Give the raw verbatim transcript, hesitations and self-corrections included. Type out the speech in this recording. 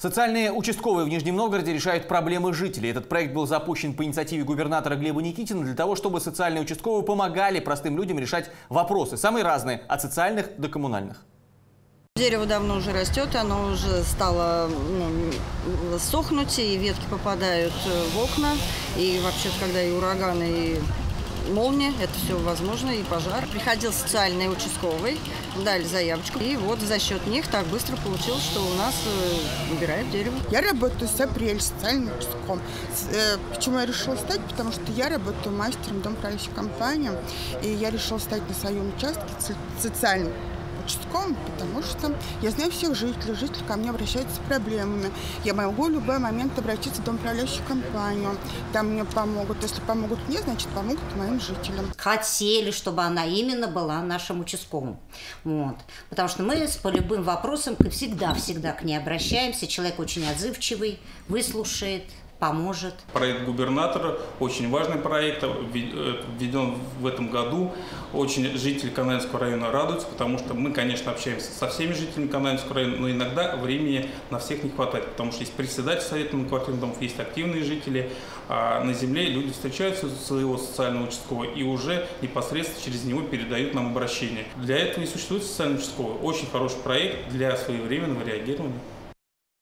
Социальные участковые в Нижнем Новгороде решают проблемы жителей. Этот проект был запущен по инициативе губернатора Глеба Никитина для того, чтобы социальные участковые помогали простым людям решать вопросы, самые разные, от социальных до коммунальных. Дерево давно уже растет, оно уже стало ну, сохнуть, и ветки попадают в окна. И вообще, когда и ураганы, и молния, это все возможно, и пожар. Приходил социальный участковый, дали заявочку, и вот за счет них так быстро получилось, что у нас э, убирают дерево. Я работаю с апреля социальным участком. Э, почему я решила стать? Потому что я работаю мастером в домоуправляющей компании, и я решила стать на своем участке социальным участковым, потому что я знаю всех жителей, жители ко мне обращаются с проблемами. Я могу в любой момент обратиться в домоуправляющую компанию, там мне помогут. Если помогут мне, значит помогут моим жителям. Хотели, чтобы она именно была нашим участковым. Вот. Потому что мы по любым вопросам всегда-всегда к ней обращаемся. Человек очень отзывчивый, выслушает, поможет. Проект губернатора, очень важный проект, введен в этом году. Очень жители Канаевского района радуются, потому что мы, конечно, общаемся со всеми жителями Канаевского района, но иногда времени на всех не хватает, потому что есть председатель совета многоквартирных домов, есть активные жители, а на земле люди встречаются своего социального участкового и уже непосредственно через него передают нам обращение. Для этого и существует социальный участковый. Очень хороший проект для своевременного реагирования.